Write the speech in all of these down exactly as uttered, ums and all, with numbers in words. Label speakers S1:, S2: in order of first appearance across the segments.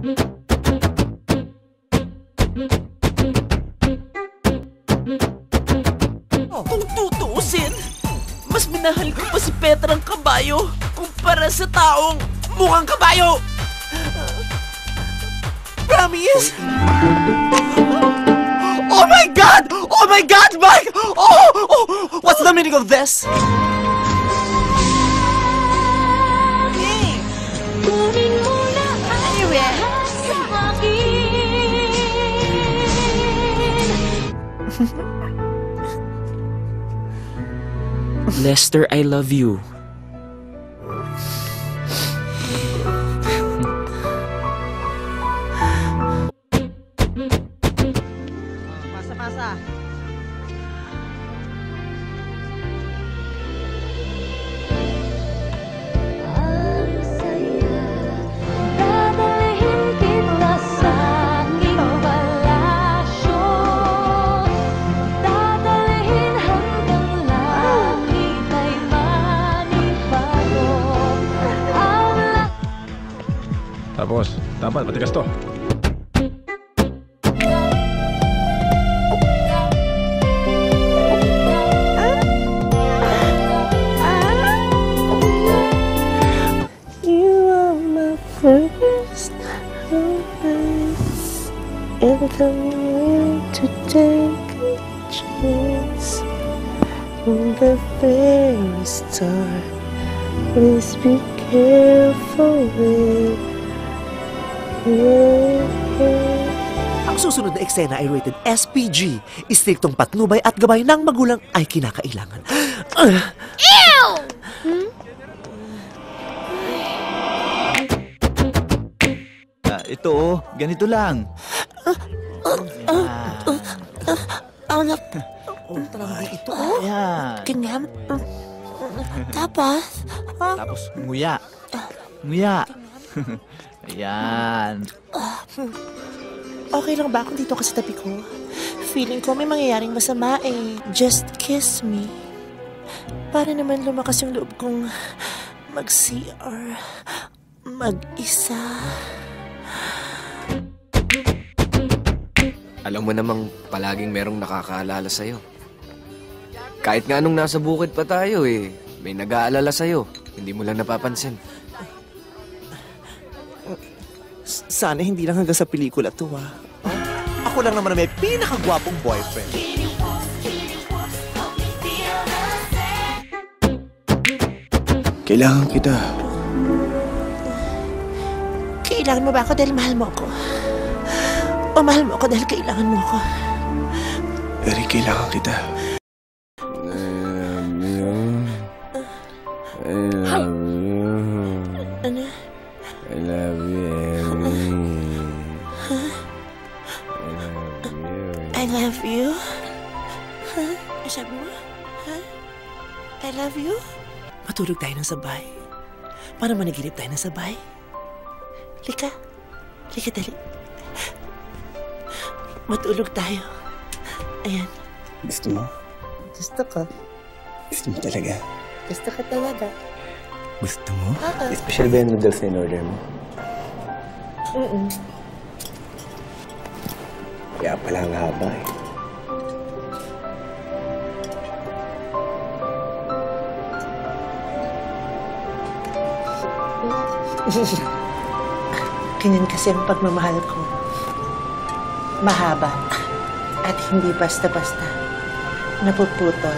S1: Kung tutuusin, mas minahal ko pa si Petrang kabayo kumpara sa taong mukhang kabayo! Promise? Oh my God! Oh my God, Mike! Oh! Oh! What's the meaning of this? Lester, I love you.
S2: Pasa-pasa.
S3: Tapos, dapat matigas to.
S4: You are my first romance, and I'm willing to take a chance. From the very start, please be careful with
S1: Ang susunod na eksena ay rated S P G. Istriktong patnubay at gabay ng magulang ay kinakailangan. Uh.
S5: Ew! Hmm?
S6: Ah, ito oh, ganito lang.
S4: Uh, uh, uh, uh, uh, Anak.
S1: Oh, talaga ito.
S6: Ayan.
S4: Ganyan. Tapos?
S6: Tapos, nguya. Nguya. Ayan.
S4: Okay lang ba kung dito ka sa tabi ko? Feeling ko may mangyayaring masama eh. Just kiss me. Para naman lumakas yung loob kong mag-C R. Mag-isa.
S7: Alam mo namang palaging merong nakakaalala sa'yo. Kahit nga nung nasa bukid pa tayo eh, may nag-aalala sa'yo. Hindi mo lang napapansin.
S1: Sana hindi lang hanggang sa pelikula to, ha? Ako lang naman na may pinakagwapong boyfriend.
S3: Kailangan kita.
S4: Kailangan mo ba ako dahil mahal mo ako? O mahal mo ako dahil kailangan mo ako?
S3: Eric, kailangan kita.
S4: I love you. Ano?
S3: I love you.
S4: Huh? I love you. Huh? Ano sabi mo? Huh? I love you?
S1: Matulog tayo ng sabay. Para managinip tayo ng sabay.
S4: Lika. Lika dali. Matulog tayo. Ayan.
S3: Gusto mo?
S4: Gusto ko.
S3: Gusto mo talaga?
S4: Gusto ka talaga.
S3: Gusto mo?
S4: Oo.
S3: Special ba yung noodles na in-order mo?
S4: Mm-mm.
S3: Kaya pala ang haba eh.
S4: Ganyan kasi ang pagmamahal ko. Mahaba. At hindi basta-basta napuputol.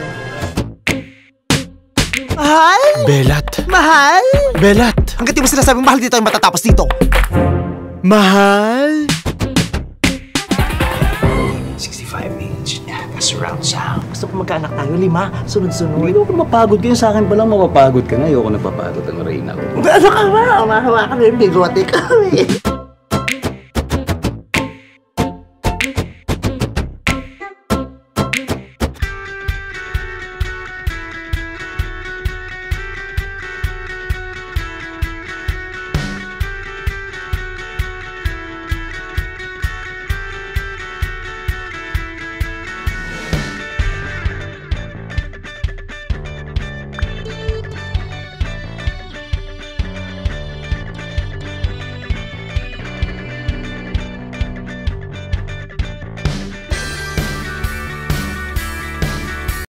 S1: Mahal?
S3: Belat!
S1: Mahal?
S3: Belat!
S1: Hanggat di mo sinasabing mahal, dito tayo matatapos dito.
S3: Mahal!
S1: sixty-five inch. That's surround sound. Gusto ko magkaanak tayo, lima, sunod-sunod.
S8: Hindi ako mapagod kayo sa akin palang mapapagod ka na. Ayoko napapagod ang reyna ko.
S1: Ano ka ba? Umahawa kami, bigote kami.